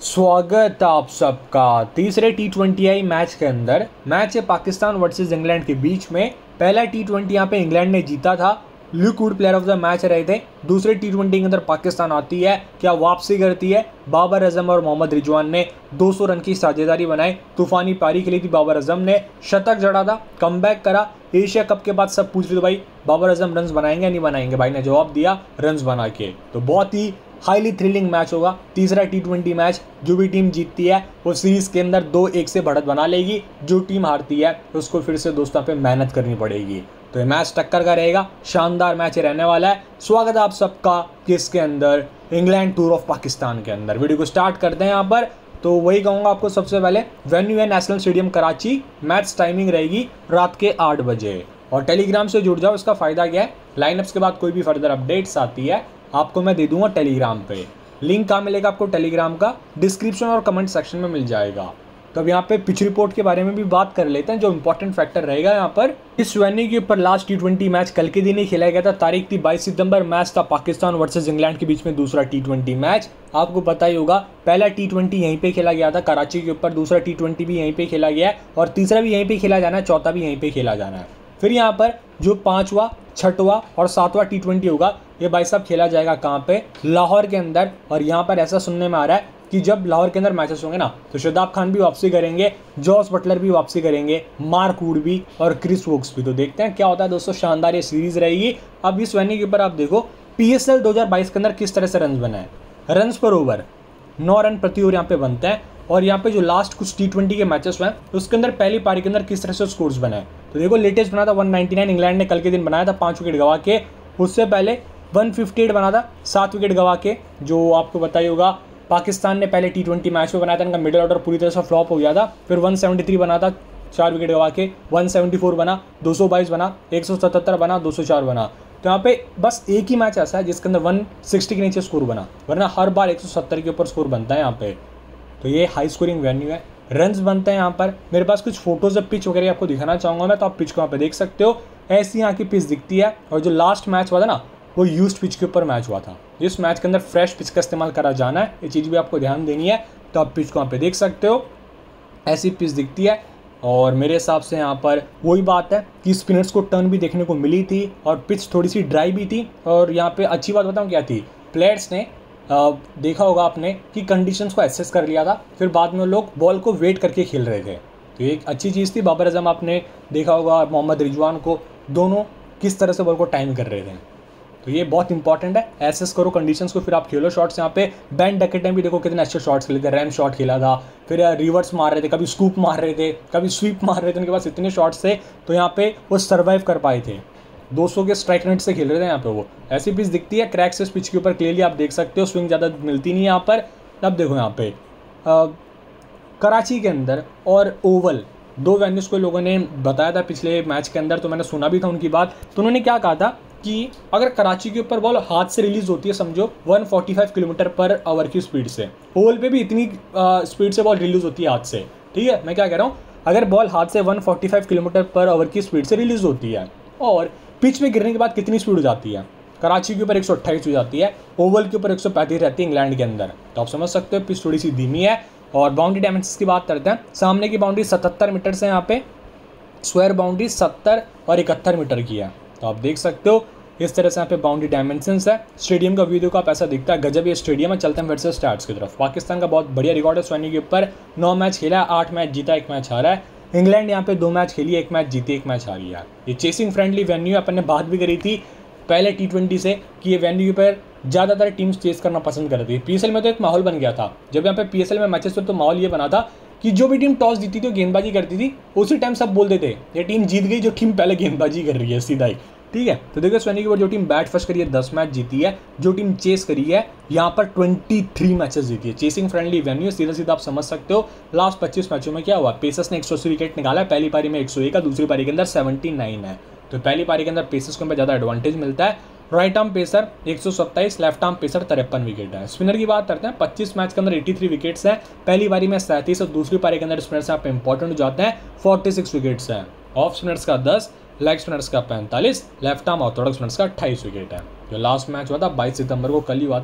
स्वागत आप सबका तीसरे T20I मैच के अंदर। मैच है पाकिस्तान वर्सेस इंग्लैंड के बीच में। पहला T20 यहाँ पे इंग्लैंड ने जीता था, Luke Wood player of the match रहे थे। दूसरे T20 के अंदर पाकिस्तान आती है, क्या वापसी करती है। बाबर आजम और मोहम्मद रिजवान ने 200 रन की साझेदारी बनाई। तूफानी पारी खेली थी, बाबर आजम ने शतक जड़ा था, कमबैक करा। एशिया कप के बाद सब पूछ रहे थे भाई बाबर आजम रन्स बनाएंगे या नहीं बनाएंगे, भाई ने जवाब दिया रन्स बना के। तो बहुत ही हाईली थ्रिलिंग मैच होगा तीसरा T20 मैच। जो भी टीम जीतती है वो सीरीज के अंदर 2-1 से बढ़त बना लेगी। जो टीम हारती है उसको फिर से दोस्तों पे मेहनत करनी पड़ेगी। तो ये मैच टक्कर का रहेगा, शानदार मैच रहने वाला है। स्वागत है आप सबका किसके अंदर, इंग्लैंड टूर ऑफ पाकिस्तान के अंदर। वीडियो को स्टार्ट करते हैं यहाँ पर। तो वही कहूँगा आपको, सबसे पहले वेन्यू है national stadium Karachi. Match timing रहेगी रात के 8 बजे। और टेलीग्राम से जुड़ जाओ। इसका फ़ायदा क्या है, लाइनअप्स के बाद कोई भी फर्दर अपडेट्स आती है आपको मैं दे दूंगा टेलीग्राम पे। लिंक कहाँ मिलेगा आपको, टेलीग्राम का डिस्क्रिप्शन और कमेंट सेक्शन में मिल जाएगा। तो अब यहाँ पे पिच रिपोर्ट के बारे में भी बात कर लेते हैं, जो इंपॉर्टेंट फैक्टर रहेगा यहाँ पर। इस वेन्यू के ऊपर लास्ट T20 मैच कल के दिन ही खेला गया था। तारीख थी 22 सितंबर। मैच था पाकिस्तान वर्सेस इंग्लैंड के बीच में दूसरा T20 मैच। आपको पता ही होगा पहला T20 यहीं पे खेला गया था कराची के ऊपर, दूसरा T20 भी यहीं पे खेला गया है और तीसरा भी यहीं पे खेला जाना है, चौथा भी यहीं पे खेला जाना है। फिर यहाँ पर जो 5वां, 6वां और 7वां T20 होगा, ये भाई साहब खेला जाएगा कहाँ पे, लाहौर के अंदर। और यहाँ पर ऐसा सुनने में आ रहा है कि जब लाहौर के अंदर मैचेस होंगे ना, तो शादाब खान भी वापसी करेंगे, जॉस बटलर भी वापसी करेंगे, मार्क वुड भी और क्रिस वोक्स भी। तो देखते हैं क्या होता है दोस्तों, शानदार ये सीरीज रहेगी। अब इस वेन्यू के ऊपर आप देखो PSL 2022 के अंदर किस तरह से रन बना है। रन्स पर ओवर 9 रन प्रति ओवर यहाँ पे बनते हैं। और यहाँ पे जो लास्ट कुछ T20 के मैचेस हुए हैं उसके अंदर पहली पारी के अंदर किस तरह से स्कोर्स बनाए। तो देखो लेटेस्ट बना था 199, इंग्लैंड ने कल के दिन बनाया था 5 विकेट गवा के। उससे पहले 158 बना था 7 विकेट गवा के, जो आपको पता ही होगा। पाकिस्तान ने पहले T20 मैच में बनाया था, इनका मिडिल ऑर्डर पूरी तरह से फ्लॉप हो गया था। फिर 173 बना था 4 विकेट गवा के, 174 बना, 222 बना, 177 बना, 204 बना। तो यहाँ पे बस एक ही मैच ऐसा है जिसके अंदर 160 के नीचे स्कोर बना, वरना हर बार 170 के ऊपर स्कोर बनता है यहाँ पे। तो ये हाई स्कोरिंग वेन्यू है, रन्स बनते हैं यहाँ पर। मेरे पास कुछ फोटोज ऑफ पिच वगैरह आपको दिखाना चाहूँगा मैं, तो आप पिच को यहाँ पे देख सकते हो। ऐसी यहाँ की पिच दिखती है। और जो लास्ट मैच हुआ था ना, वो यूज्ड पिच के ऊपर मैच हुआ था। इस मैच के अंदर फ्रेश पिच का इस्तेमाल करा जाना है, ये चीज़ भी आपको ध्यान देनी है। तो आप पिच को यहाँ पे देख सकते हो, ऐसी पिच दिखती है। और मेरे हिसाब से यहाँ पर वही बात है कि स्पिनर्स को टर्न भी देखने को मिली थी और पिच थोड़ी सी ड्राई भी थी। और यहाँ पे अच्छी बात बताऊँ क्या थी, प्लेयर्स ने देखा होगा आपने कि कंडीशंस को एसेस कर लिया था, फिर बाद में लोग बॉल को वेट करके खेल रहे थे। तो ये एक अच्छी चीज़ थी। बाबर आजम आपने देखा होगा, मोहम्मद रिजवान को, दोनों किस तरह से बॉल को टाइम कर रहे थे। तो ये बहुत इंपॉर्टेंट है, एसेस करो कंडीशंस को, फिर आप खेलो शॉट्स। यहाँ पे बेन डकेट ने भी देखो कितने अच्छे शॉट्स खेले थे, रैम शॉट खेला था, फिर रिवर्स मार रहे थे, कभी स्कूप मार रहे थे, कभी स्वीप मार रहे थे। उनके पास इतने शॉट्स थे, तो यहाँ पे वो सर्वाइव कर पाए थे। 200 के स्ट्राइक रेट से खेल रहे थे यहाँ पे वो। ऐसी पिच दिखती है, क्रैक्स इस पिच के ऊपर क्लियरली आप देख सकते हो, स्विंग ज़्यादा मिलती नहीं है यहाँ पर। अब देखो यहाँ पे कराची के अंदर और ओवल, दो वेन्यूज़ को लोगों ने बताया था पिछले मैच के अंदर, तो मैंने सुना भी था उनकी बात। तो उन्होंने क्या कहा था कि अगर कराची के ऊपर बॉल हाथ से रिलीज होती है, समझो 145 किलोमीटर पर आवर की स्पीड से, ओवल पे भी इतनी स्पीड से बॉल रिलीज होती है हाथ से। ठीक है, मैं क्या कह रहा हूँ, अगर बॉल हाथ से 145 किलोमीटर पर आवर की स्पीड से रिलीज होती है और पिच में गिरने के बाद कितनी स्पीड हो जाती है, कराची के ऊपर 128 हो जाती है, ओवल के ऊपर 135 रहती है इंग्लैंड के अंदर। तो आप समझ सकते हो पिच थोड़ी सी धीमी है। और बाउंड्री डायमेंशंस की बात करते हैं, सामने की बाउंड्री 77 मीटर से, यहाँ पे स्क्वायर बाउंड्री 70 और 71 मीटर की है। तो आप देख सकते हो इस तरह से यहाँ पे बाउंड्री डायमेंशंस है। स्टेडियम का वीडियो का पैसा दिखता है, गजब ये स्टेडियम है। चलते हैं फिर से स्टार्ट्स की तरफ। पाकिस्तान का बहुत बढ़िया रिकॉर्ड है सोनी के ऊपर, 9 मैच खेला है, 8 मैच जीता, 1 मैच हारा है। इंग्लैंड यहाँ पे 2 मैच खेली, 1 मैच जीती, 1 मैच हारी है। ये चेसिंग फ्रेंडली वेन्यू, अपन ने बात भी करी थी पहले T20 से कि ये वेन्यू पर ज़्यादातर टीम्स चेस करना पसंद करती है। PSL में तो एक माहौल बन गया था, जब यहाँ पे PSL में मैचेस हुए तो माहौल ये बना था कि जो भी टीम टॉस जीती थी वो गेंदबाजी करती थी, उसी टाइम सब बोलते थे ये टीम जीत गई जो टीम पहले गेंदबाजी कर रही है, सीधा ही। ठीक है, तो देखो इस वेन्यू के ऊपर जो टीम बैट फर्स्ट करी है 10 मैच जीती है, जो टीम चेस करी है यहाँ पर 23 मैचेस जीती है। चेसिंग फ्रेंडली वेन्यू, सीधा सीधा आप समझ सकते हो। लास्ट 25 मैचों में क्या हुआ, पेसर्स ने 180 विकेट निकाला है, पहली पारी में 101 है, दूसरी पारी के अंदर 79 है। तो पहली पारी के अंदर पेसर्स को ज़्यादा एडवांटेज मिलता है। Right arm pacer 127, left arm pacer 53 wicket है। स्पिनर की बात करते हैं, 25 मैच के अंदर 83 विकेट्स हैं, पहली पारी में 37 और दूसरी पारी के अंदर स्पिनर्स यहाँ पे इंपॉर्टेंट हो जाते हैं, 46 विकेट्स हैं। ऑफ स्पिनर्स का 10, लेग स्पिनर्स का 45, लेफ्ट आर्म ऑर्थोडॉक्स स्पिनर्स का 28 विकेट है। जो लास्ट मैच हुआ था 22 सितंबर को, कल ही हुआ था,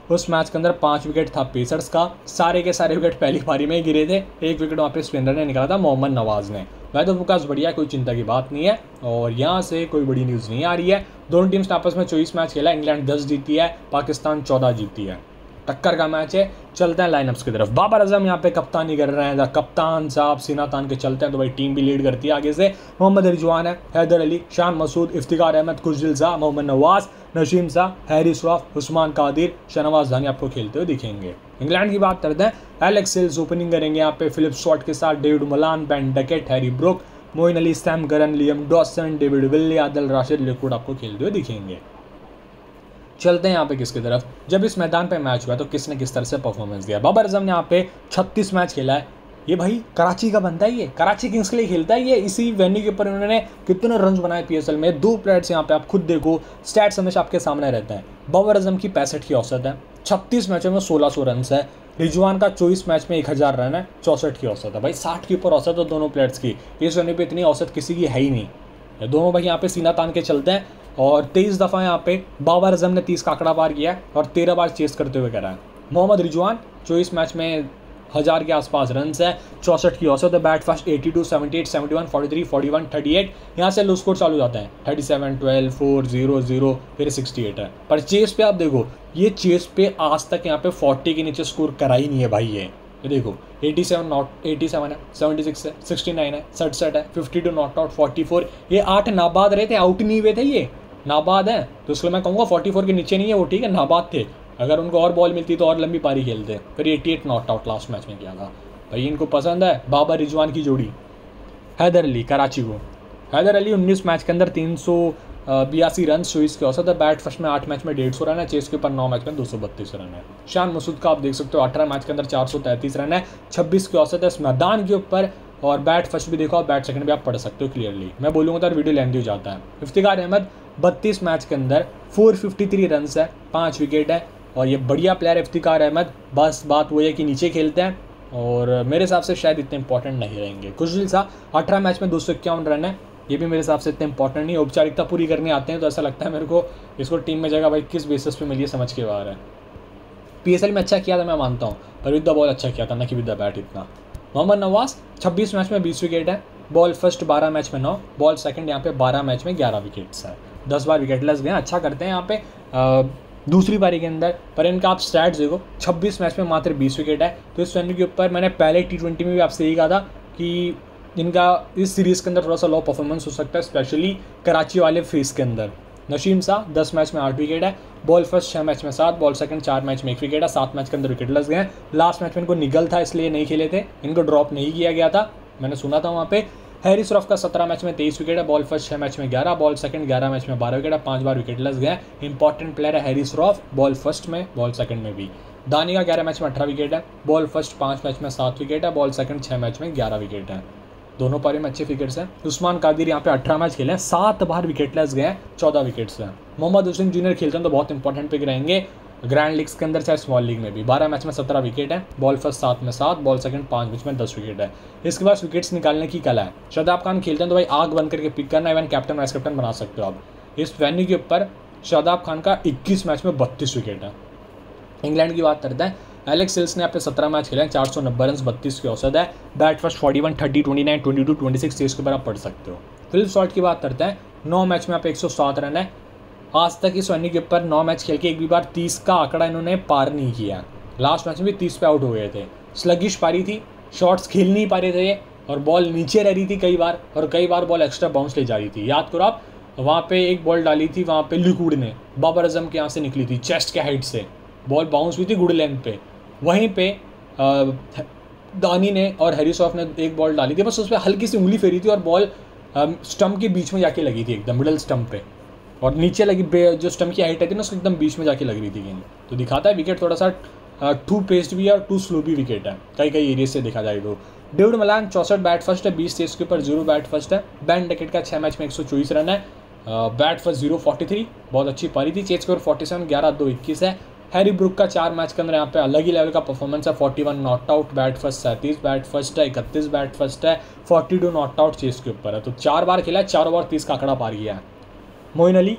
उस मैच के अंदर 5 विकेट था पेसर्स का, सारे के सारे विकेट पहली पारी में ही गिरे थे। 1 विकेट वहाँ पे स्पिनर ने निकाला था, मोहम्मद नवाज ने। वह तो फोकस बढ़िया है, कोई चिंता की बात नहीं है। और यहाँ से कोई बड़ी न्यूज़ नहीं आ रही है। दोनों टीम्स ने आपस में 24 मैच खेला, इंग्लैंड 10 जीती है, पाकिस्तान 14 जीती है। टक्कर का मैच है। चलते हैं लाइनअप्स की तरफ। बाबर आजम यहाँ पे कप्तानी कर रहे हैं, कप्तान साहब सीना तान के चलते हैं, तो भाई टीम भी लीड करती है आगे से। मोहम्मद रिजवान है, हैदर अली, शान मसूद, इफ्तिकार अहमद, खुशदिल शाह, मोहम्मद नवाज, नशीम शाह, हैरिस रऊफ, उस्मान कादिर, शहनवाज दानी आपको खेलते हुए दिखेंगे। इंग्लैंड की बात करते हैं, एलेक्स सिल्स ओपनिंग करेंगे यहाँ पे फिलिप शॉट के साथ, David Malan, Ben Duckett, Harry Brook, Moeen Ali, Sam Curran, Liam Dawson, David Willey, Adil Rashid, liquid आपको खेलते हुए दिखेंगे। चलते हैं यहाँ पे किसकी तरफ। जब इस मैदान पे मैच हुआ तो किसने किस तरह से परफॉर्मेंस दिया। बाबर आजम ने यहाँ पे 36 मैच खेला है। ये भाई कराची का बनता है, ये कराची किंग्स के लिए खेलता है। ये इसी वेन्यू के ऊपर उन्होंने कितने रन बनाए पीएसएल में। 2 प्लेयर्स यहाँ पे आप खुद देखो, स्टैट्स हमेशा आपके सामने रहते हैं। बाबर आजम की 65 की औसत है, 36 मैचों में 1600 रन है। रिजवान का 24 मैच में 1000 रन है, 64 की औसत है। भाई 60 के ऊपर औसत है दोनों प्लेयर्स की। इस वेन्यू पे इतनी औसत किसी की है ही नहीं। दोनों भाई यहाँ पे सीना तान के चलते हैं। और 23 दफ़ा यहाँ पे बाबर आजम ने 30 का आंकड़ा पार किया है और 13 बार चेस करते हुए करा है। मोहम्मद रिजवान 24 मैच में 1000 के आसपास रन है, 64 की औसत है। Bat first 82, 78, 71, 43, 41, 38। यहाँ से लो स्कोर चालू जाते हैं, 37, 12, 4, 0, 0, फिर 68 है। पर चेस पे आप देखो, ये चेस पे आज तक यहाँ पे 40 के नीचे स्कोर करा ही नहीं है भाई। ये देखो 87 नॉट 87 है, 76 है, 69 है, 67 है, 52 नॉट आउट, 44। ये 8 नाबाद रहे थे, आउट नहीं हुए थे, ये नाबाद है। तो इसलिए मैं कहूँगा 44 के नीचे नहीं है वो, ठीक है, नाबाद थे। अगर उनको और बॉल मिलती तो और लंबी पारी खेलते। फिर 88 नॉट आउट लास्ट मैच में किया था। भाई इनको पसंद है बाबर रिजवान की जोड़ी। हैदर अली कराची को, हैदर अली 19 मैच के अंदर 382 रन, 24 की औसत है। बैट फर्स्ट में 8 मैच में 150 रन है, चेस के ऊपर 9 मैच में 232 रन है। शान मसूद का आप देख सकते हो 18 मैच के अंदर 433 रन है, 26 की औसत है इस मैदान के ऊपर। और बैट फर्स्ट भी देखो, बैट सेकंड भी आप पढ़ सकते हो क्लियरली। मैं बोलूँगा तो वीडियो लेंथी हो जाता है। इफ्तिकार अहमद 32 मैच के अंदर 453 रन है, 5 विकेट है। और ये बढ़िया प्लेयर इफ्तिकार अहमद, बस बात वो है कि नीचे खेलते हैं और मेरे हिसाब से शायद इतने इंपॉर्टेंट नहीं रहेंगे। खुशदिल शाह 18 मैच में 251 रन है, ये भी मेरे हिसाब से इतने इंपॉर्टेंट नहीं। औपचारिकता पूरी करने आते हैं तो ऐसा लगता है मेरे को इसको टीम में जगह भाई किस बेसिस पे मिली है समझ के बाहर है। पीएसएल में अच्छा किया था मैं मानता हूँ, पर विद द बॉल अच्छा किया था, ना कि विद द बैट इतना। मोहम्मद नवाज 26 मैच में 20 विकेट है, बॉल फर्स्ट 12 मैच में 9, बॉल सेकंड यहाँ पे 12 मैच में 11 विकेट्स है। 10 बार विकेट लेस गए, अच्छा करते हैं यहाँ पे दूसरी पारी के अंदर। पर इनका आप स्टैट्स देखो, 26 मैच में मात्र 20 विकेट है। तो इस वेन्यू के ऊपर मैंने पहले T20 में भी आपसे यही कहा था कि इनका इस सीरीज़ के अंदर थोड़ा सा लो परफॉर्मेंस हो सकता है, स्पेशली कराची वाले फेस के अंदर। नशीम शाह 10 मैच में 8 विकेट है, बॉल फर्स्ट 6 मैच में 7, बॉल सेकंड 4 मैच में 1 विकेट है। 7 मैच के अंदर विकेट लग गए। लास्ट मैच में इनको निगल था इसलिए नहीं खेले थे, इनको ड्रॉप नहीं किया गया था, मैंने सुना था वहाँ पे। हैरिस रऊफ का 17 मैच में 23 विकेट है, बॉल फर्स्ट 6 मैच में 11, बॉल सेकंड 11 मैच में 12 विकेट है। 5 बार विकेट लग गए। इंपॉर्टेंट प्लेयर है हैरिस रऊफ, बॉल फर्स्ट में बॉल सेकंड में भी। दानी का 11 मैच में 18 विकेट है, बॉल फर्स्ट 5 मैच में 7 विकेट है, बॉल सेकंड 6 मैच में 11 विकेट है। दोनों पारी में अच्छे विकेट्स हैं। उस्मान कादिर यहाँ पे 18 मैच खेले हैं, 7 बार विकेट लेस गए, 14 विकेट्स हैं। मोहम्मद हुसैन जूनियर खेलते हैं तो बहुत इंपॉर्टेंट पिक रहेंगे ग्रैंड लीग्स के अंदर चाहे स्मॉल लीग में भी। 12 मैच में 17 विकेट है, बॉल फर्स्ट 7 में 7, बॉल सेकंड 5 मैच में 10 विकेट है। इसके बाद विकेट्स निकालने की कला है। शादाब खान खेलते हैं तो भाई आग बन करके पिक करना, इवन कैप्टन वाइस कैप्टन बना सकते हो आप। इस वेन्यू के ऊपर शादाब खान का 21 मैच में 32 विकेट है। इंग्लैंड की बात करते हैं, एलेक्स सिल्स ने अपने 17 मैच खेले हैं, 490 रन, 32 की औसत है। बैट फर्स्ट 41, 30, 29, 22, 26 इसके ऊपर आप पढ़ सकते हो। फिलिप शॉट की बात करते हैं, 9 मैच में आप 107 रन है। आज तक इस वेन्यू के ऊपर 9 मैच खेल के एक भी बार 30 का आंकड़ा इन्होंने पार नहीं किया। लास्ट मैच में भी 30 पे आउट हो गए थे। स्लगिश पारी थी, शॉट्स खेल नहीं पा रहे थे और बॉल नीचे रह रही थी कई बार, और कई बार बॉल एक्स्ट्रा बाउंस ले जा रही थी। याद करो आप, वहाँ पे एक बॉल डाली थी वहाँ पे लिक्विड ने, बाबर आजम के यहाँ से निकली थी चेस्ट के हाइट से, बॉल बाउंस हुई थी गुड लेंथ पे। वहीं पे दानी ने और हैरिस रऊफ ने एक बॉल डाली थी, बस उस पर हल्की सी उंगली फेरी थी और बॉल स्टंप के बीच में जाके लगी थी, एकदम मिडल स्टंप पे, और नीचे लगी जो स्टंप की हाइट है ना उसको एकदम बीच में जाके लग रही थी गेंद। तो दिखाता है विकेट थोड़ा सा टू पेस्ड भी है और टू स्लो भी विकेट है कई एरिया से देखा जाए तो। डेविड मलान 64 बैट फर्स्ट है, 20 टेस्ट के ऊपर 0 बैट फर्स्ट है। बेन डकेट का 6 मैच में 124 रन है, बैट फर्स्ट 0-43, बहुत अच्छी पारी थी। चेस स्कोर 47, 11-2, 21 है। हैरी ब्रुक का 4 मैच के अंदर यहाँ पे अलग ही लेवल का परफॉर्मेंस है, 41 not out, bat first 37 bat first है, 31 बैट फर्स्ट है, 42 नॉट आउट चेस के ऊपर है। तो 4 बार खेला है, 4 ओवर 30 का आंकड़ा पार किया है। मोइन अली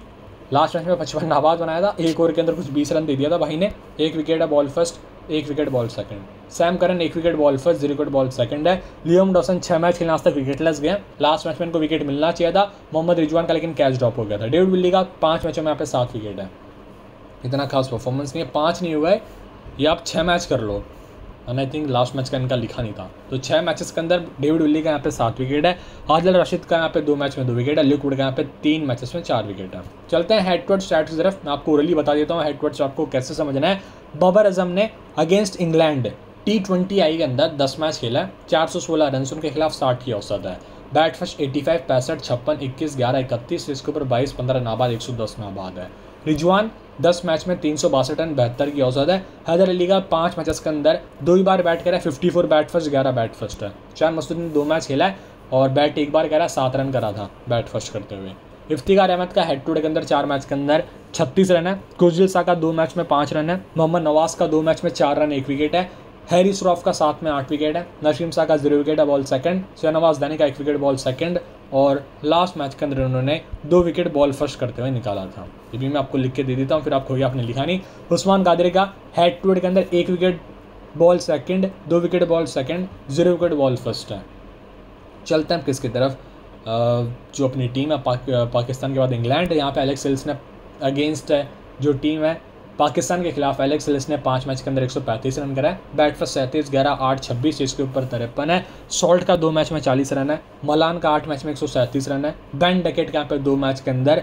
लास्ट मैच में 55 नाबाद बनाया था, 1 ओवर के अंदर कुछ 20 रन दे दिया था भाई ने। 1 विकेट है ball first, 1 wicket ball second. Sam Curran 1 wicket ball first, 0 wicket ball second है। लियाम डॉसन 6 मैच खेलने आज तक विकेटलेस गए। लास्ट मैच में इनको विकेट मिलना चाहिए था। मोहम्मद रिजवान का लेकिन कैच ड्रॉप हो गया था। डेविड विल्ली का 5 मैचों में यहाँ पे 7 विकेट है, इतना खास परफॉर्मेंस नहीं है। 5 नहीं हुआ है, ये आप 6 मैच कर लो। And I think last match का इनका लिखा नहीं था। तो 6 मैचेस के अंदर डेविड विल्ली का यहाँ पे 7 विकेट है। आदिल रशीद का यहाँ पे 2 मैच में 2 विकेट है। ल्यूक वुड का यहाँ पे 3 मैचेस में 4 विकेट है। चलते हैं हेड टू हेड स्टैट्स की तरफ। मैं आपको ओरली बता देता हूँ हेड टू हेड आपको कैसे समझना है। बाबर आजम ने अगेंस्ट इंग्लैंड T20I के अंदर 10 मैच खेला है, 416 रन उनके खिलाफ 60 की औसत है। बैट फर्स्ट 85, 65, 56, 21, 11, 31, इसके ऊपर 22, 15 नाबाद, 110 नाबाद है। रिजवान 10 मैच में 362 रन, 72 की औसत है। हैदर अली का 5 मैचेस के अंदर 2 ही बार बैट करा है, 54 बैट फर्स्ट, 11 बैट फर्स्ट है। शान मसूद ने 2 मैच खेला है और बैट 1 बार करा, 7 रन करा था बैट फर्स्ट करते हुए। इफ्तिकार अहमद का हेड टू हेड के अंदर 4 मैच के अंदर 36 रन है। कुजल सा का 2 मैच में 5 रन है। मोहम्मद नवाज का 2 मैच में 4 रन, 1 विकेट है। हैरी श्रॉफ का 7 में 8 विकेट है। नसीम शाह का 0 विकेट है बॉल सेकंड। शहनवाज दानी का 1 विकेट बॉल सेकंड और लास्ट मैच के अंदर उन्होंने 2 विकेट बॉल फर्स्ट करते हुए निकाला था। ये भी मैं आपको लिख के दे देता हूँ, फिर आपको आपने लिखा नहीं। उस्मान कादरी का हेड टू हेड के अंदर 1 wicket ball second, 2 wicket ball second, 0 wicket ball first है। चलते हैं किसकी तरफ, जो अपनी टीम है पाकिस्तान के बाद इंग्लैंड। यहाँ पे एलेक्स हेल्स ने अगेंस्ट है जो टीम है पाकिस्तान के खिलाफ, एलेक्स हेल्स ने 5 मैच के अंदर 135 रन करा है। बैट फर्स्ट 37, 11, 8, 26, इसके ऊपर 53 है। सॉल्ट का 2 मैच में 40 रन है। मलान का 8 मैच में 137 रन है। बेन डकेट का यहाँ पे 2 मैच के अंदर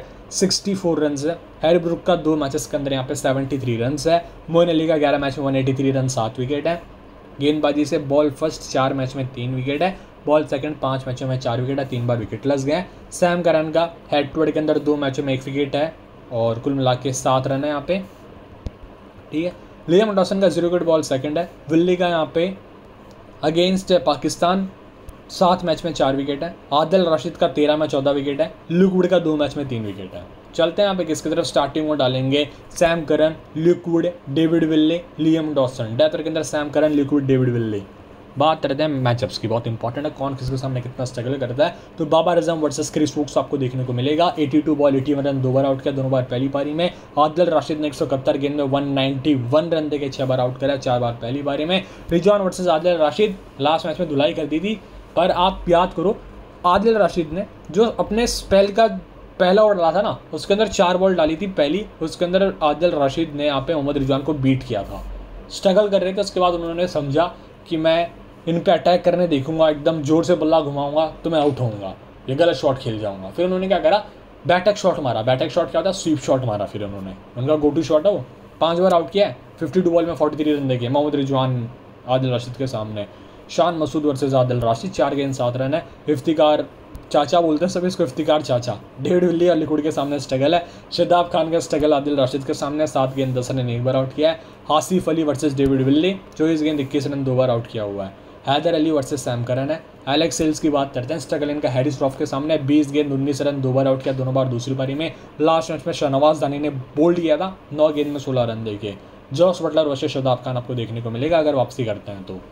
64 रन है। हैरी ब्रुक का 2 मैचेस के अंदर यहाँ पे 73 रन है। मोइन अली का 11 मैच में 183 रन, 7 विकेट है। गेंदबाजी से बॉल फर्स्ट 4 मैच में 3 विकेट है। बॉल सेकंड 5 मैचों में 4 विकेट है, 3 बार विकेट लग गए। सैम करन का हेड टू हेड के अंदर 2 मैचों में 1 विकेट है और कुल मिला के 7 रन है यहाँ पे, ठीक है। लियाम डॉसन का 0 विकेट बॉल सेकंड है। विल्ली का यहाँ पे अगेंस्ट पाकिस्तान 7 मैच में 4 विकेट है। आदिल रशीद का 13 में 14 विकेट है। ल्यूक वुड का 2 मैच में 3 विकेट है। चलते हैं यहाँ पे किसकी तरफ, स्टार्टिंग में डालेंगे Sam Curran, Luke Wood, David Willey, Liam Dawson. Death के अंदर Sam Curran, Luke Wood, David Willey. बात करते हैं मैचअप्स की, बहुत इंपॉर्टेंट है कौन किसके सामने कितना स्ट्रगल करता है। तो Babar Azam versus Chris Woakes आपको देखने को मिलेगा। 82 बॉल 81 रन, 2 बार आउट किया, दोनों बार पहली पारी में। आदिल राशिद ने 171 गेंद में 191 रन देके 6 बार आउट करा, 4 बार पहली पारी में। Rizwan versus Adil Rashid, last match में धुलाई कर दी थी, पर आप याद करो आदिल राशिद ने जो अपने स्पेल का पहला ओवर डाला था ना, उसके अंदर 4 बॉल डाली थी पहली, उसके अंदर आदिल राशिद ने यहाँ पे मोहम्मद रिजवान को बीट किया था। स्ट्रगल कर रहे थे, उसके बाद उन्होंने समझा कि मैं इन पे अटैक करने देखूंगा, एकदम जोर से बल्ला घुमाऊंगा तो मैं आउट होऊंगा, ये गलत शॉट खेल जाऊंगा। फिर उन्होंने क्या करा, बैटक शॉट मारा। बैटक शॉट क्या होता है, स्वीप शॉट मारा। फिर उन्होंने, उनका गो टू शॉट है वो, 5 बार आउट किया है, 52 बॉल में 43 रन देखे मोहम्मद रिजवान आदिल राशिद के सामने। शान मसूद वर्सेस आदिल राशिद, 4 गेंद 7 रन है। इफ्तिकार चाचा बोलते हैं सभी इसको, इफ्तिकार चाचा। डेविड विल्ली और लिकुड के सामने स्ट्रगल है। शदाब खान का स्ट्रगल आदिल राशिद के सामने, 7 गेंद 10 रन, 1 बार आउट किया है। Asif Ali versus David Willey, 24 गेंद 21 रन, 2 बार आउट किया हुआ है। Haider Ali versus Sam Curran है। एलेक्स हेल्स की बात करते हैं, स्ट्रगल इनका हैरी श्रॉफ के सामने, 20 गेंद 19 रन, 2 बार आउट किया, दोनों बार दूसरी पारी में। लास्ट मैच में शहनवाज दानी ने बोल्ड किया था, 9 गेंद में 16 रन देके। Jos Buttler versus Shadab Khan आपको देखने को मिलेगा अगर वापसी करते हैं तो।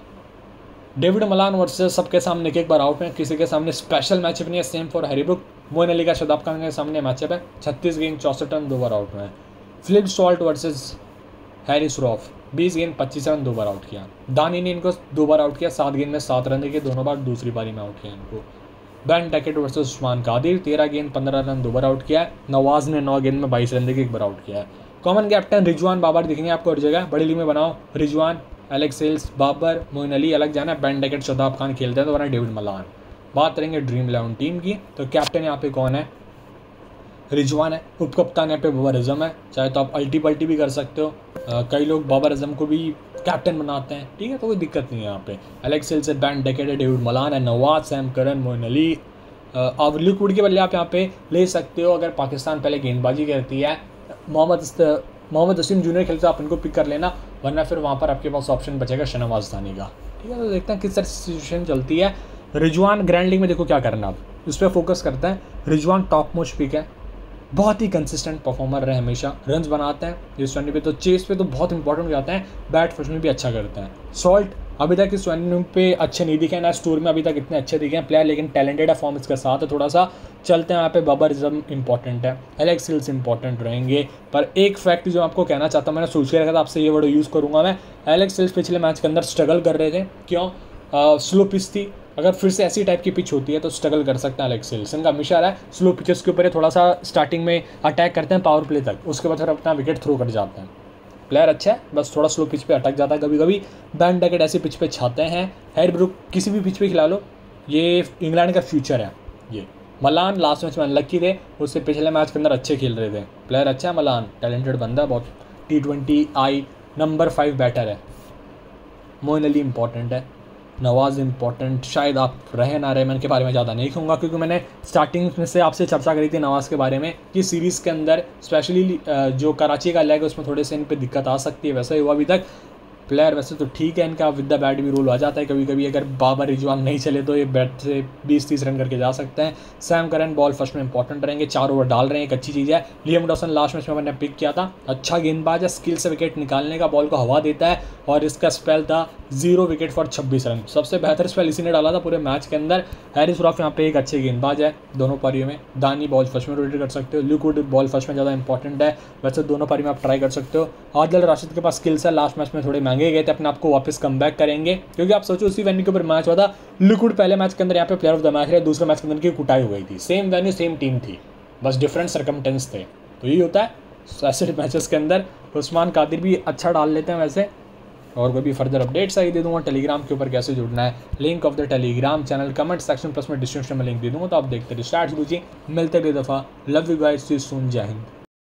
डेविड मलान वर्सेस सबके सामने एक बार आउट में, किसी के सामने स्पेशल मैचअप नहीं है। Same for Harry Brook. Moeen Ali का शदाब खान के सामने मैचअप है, 36 गेंद 64 रन, 2 बार आउट में। Philip Salt versus Haris Rauf, 20 गेंद 25 रन, 2 बार आउट किया। दानी ने इनको 2 बार आउट किया, 7 गेंद में 7 रन देके, दोनों बार दूसरी पारी में आउट किया इनको। Ben Duckett versus Usman Qadir, 13 गेंद 15 रन, 2 बार आउट किया। नवाज ने 9 गेंद में 22 रन देके 1 बार आउट किया है। कॉमन कैप्टन रिजवान बाबर दिखेंगे आपको हर जगह, बड़ी लीग में बनाओ रिजवान, एलेक्स हेल्स, बाबर, मोइन अली अलग जाना है। बेन डकेट शदाब खान खेलते हैं तो वरना डेविड मलान। बात करेंगे ड्रीम 11 टीम की, तो कैप्टन यहाँ पे कौन है, रिजवान है। उप कप्तान यहाँ पे बाबर आजम है, चाहे तो आप अल्टी पल्टी भी कर सकते हो। कई लोग बाबर आजम को भी कैप्टन बनाते हैं, ठीक है, तो कोई दिक्कत नहीं है यहाँ पे। एलेक्स हेल्स है, बेन डकेट है, डेविड मलान है, नवाज, सैम करन, मोइन अली। अब लिक्विड के बदले आप यहाँ पे ले सकते हो, अगर पाकिस्तान पहले गेंदबाजी करती है, मोहम्मद वसीम जूनियर खेलते हो आप इनको पिक कर लेना, वरना फिर वहाँ पर आपके पास ऑप्शन बचेगा शहनवाज दानी का, ठीक है। तो देखते हैं किस तरह सिचुएशन चलती है। रिजवान ग्रैंड लीग में देखो क्या करना, अब इस पर फोकस करते हैं। रिजवान टॉप मोस्ट पिक है, बहुत ही कंसिस्टेंट परफॉर्मर रहे, हमेशा रन्स बनाते हैं इस 20 पे, तो चेस पे तो बहुत इंपॉर्टेंट हो जाते हैं, बैट फर्स्ट में भी अच्छा करते हैं। सॉल्ट अभी तक इस वेन्यू पे अच्छे नहीं दिखे ना, इस टूर में अभी तक इतने अच्छे दिखे हैं प्लेयर, लेकिन टैलेंटेड है, फॉर्म इसके साथ है थोड़ा सा। चलते हैं यहाँ पे बाबरिज्म इंपॉर्टेंट है, एलेक्स हिल्स इंपॉर्टेंट रहेंगे। पर एक फैक्ट जो आपको कहना चाहता हूँ, मैंने सोच के रखा था आपसे ये वर्ड यूज़ करूँगा मैं, एलेक्स हिल्स पिछले मैच के अंदर स्ट्रगल कर रहे थे। क्यों? स्लो पिच थी, अगर फिर से ऐसी टाइप की पिच होती है तो स्ट्रगल कर सकते हैं एलेक्स हिल्स। इनका हमेशा रहा है स्लो पिचेस के ऊपर थोड़ा सा स्टार्टिंग में अटैक करते हैं पावर प्ले तक, उसके बाद फिर अपना विकेट थ्रो कर जाते हैं। प्लेयर अच्छा है, बस थोड़ा स्लो पिच पे अटक जाता है कभी कभी। बैन डकेट ऐसी पिच पे छाते हैं, हैरी ब्रूक किसी भी पिच पे खिला लो, ये इंग्लैंड का फ्यूचर है। ये मलान लास्ट मैच में अनलक्की थे, उससे पिछले मैच के अंदर अच्छे खेल रहे थे। प्लेयर अच्छा है मलान, टैलेंटेड बंदा बहुत, T20I नंबर 5 बैटर है। मोइन अली इंपॉर्टेंट है, नवाज़ इंपॉर्टेंट, शायद आप रहे ना रहे, मैं इनके बारे में ज़्यादा नहीं कहूँगा क्योंकि मैंने स्टार्टिंग में से आपसे चर्चा करी थी नवाज़ के बारे में कि सीरीज़ के अंदर स्पेशली जो कराची का लेग है उसमें थोड़े से इन पर दिक्कत आ सकती है, वैसा ही हुआ अभी तक। प्लेयर वैसे तो ठीक है इनका, विद द बैट भी रोल आ जाता है कभी कभी, अगर बाबर रिजवान नहीं चले तो ये बैट से 20-30 रन करके जा सकते हैं। सैम करन बॉल फर्स्ट में इंपॉर्टेंट रहेंगे, 4 ओवर डाल रहे हैं, एक अच्छी चीज़ है। लियाम डॉसन लास्ट मैच में मैंने पिक किया था, अच्छा गेंदबाज है, स्किल से विकेट निकालने का, बॉल को हवा देता है, और इसका स्पेल था 0 विकेट फॉर 26 रन, सबसे बेहतर स्पेल इसी ने डाला था पूरे मैच के अंदर। हैरिस रॉफ यहाँ पे एक अच्छे गेंदबाज है दोनों पारियों में। दानी बॉल फर्स्ट में रोटेट कर सकते हो, लिक्विड बॉल फर्स्ट में ज़्यादा इंपॉर्टेंट है, वैसे दोनों पारी में आप ट्राई कर सकते हो। आदिल राशिद के पास स्किल्स है, लास्ट मैच में थोड़े महंगे गए थे, अपने आपको वापस कम बैक करेंगे क्योंकि आप सोचो उसी वेन्यू के ऊपर मैच हुआ था। लिक्विड पहले मैच के अंदर यहाँ पे प्लेयर ऑफ द मैच रहे, दूसरे मैच के अंदर की कुटाई हो गई थी, सेम वेन्यू सेम टीम थी, बस डिफरेंट सर्कमटेंस थे। तो यही होता है ऐसे मैचेस के अंदर। उस्मान कादिर भी अच्छा डाल लेते हैं वैसे। और कोई भी फर्दर अपडेट्स आई दे दूंगा टेलीग्राम के ऊपर कैसे जुड़ना है, link of the Telegram channel comment section plus में डिस्क्रिप्शन में लिंक दे दूंगा, तो आप देखते रहिए। स्टार्ट कीजिए, मिलते हैं दफा, love you guys, see soon, जय हिंद।